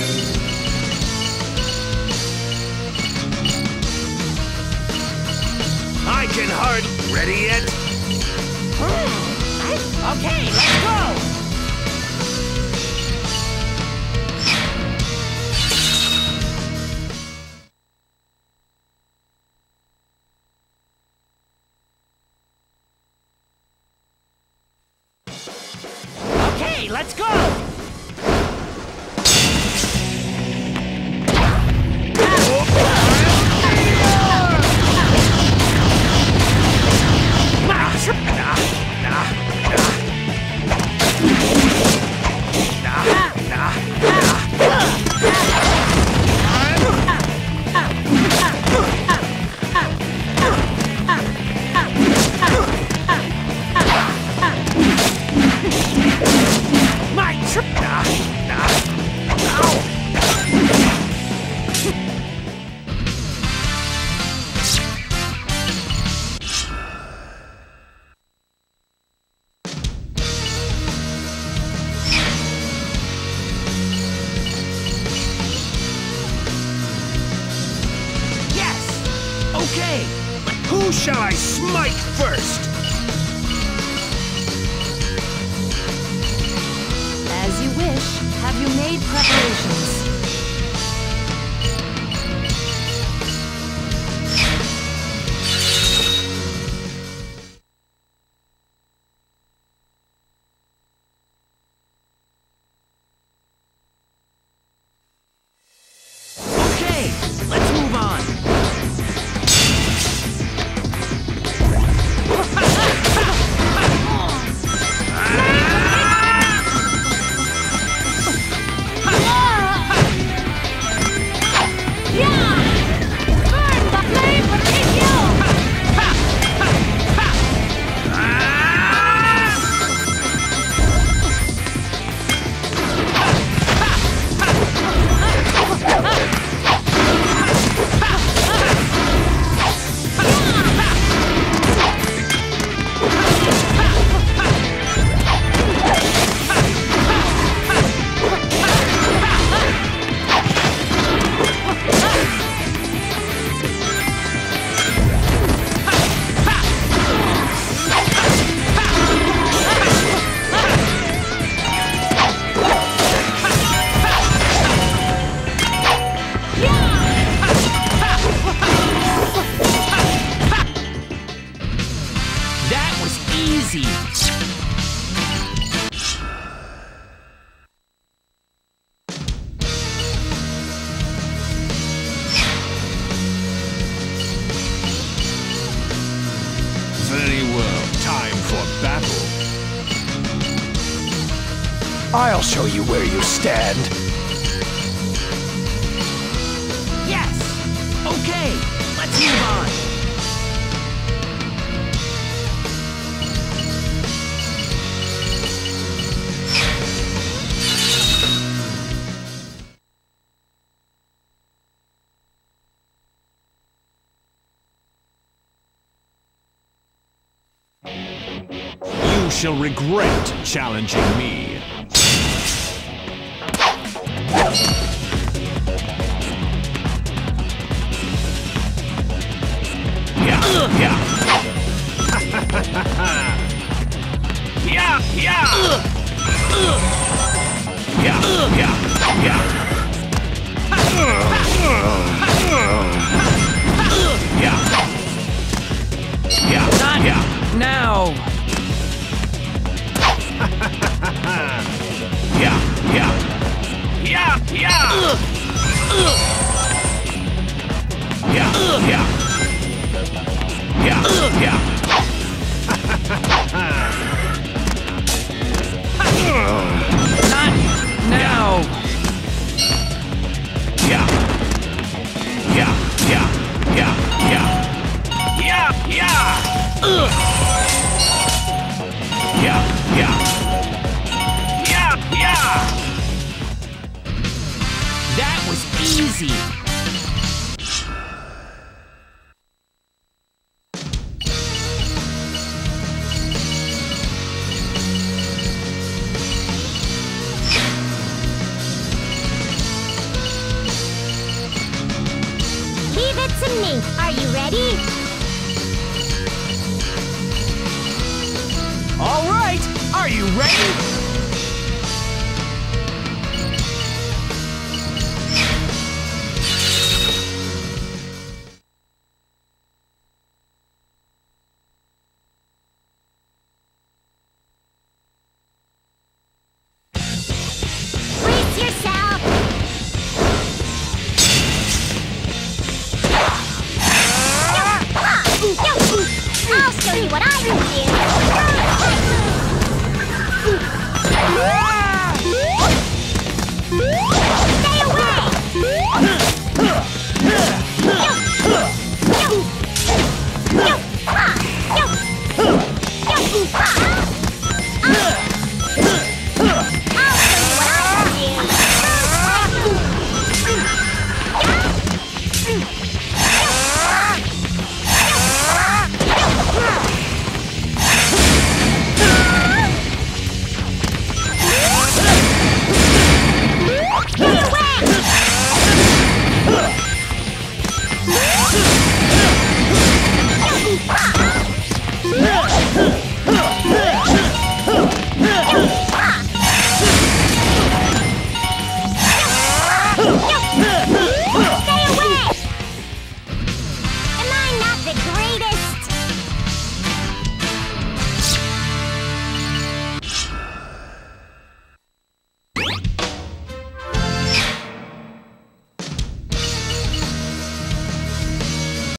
I can hardly... Ready yet? Okay, let's go! Okay, let's go! Okay, who shall I smite first? As you wish. Have you made preparations? Okay, let's move on. Very well, time for battle. I'll show you where you stand. Yes! Okay, let's move on. You shall regret challenging me. Yeah, yeah. Yeah, yeah. Yeah, yeah, yeah. Yeah. Yeah, Not yeah. now! Yeah, yeah. Yeah, yeah. Yeah, yeah. Yeah, yeah. Not now! Yeah. Yeah, yeah, yeah, yeah. Yeah, yeah. Yeah, yeah. Yeah, yeah. That was easy! and me. Are you ready? All right, are you ready?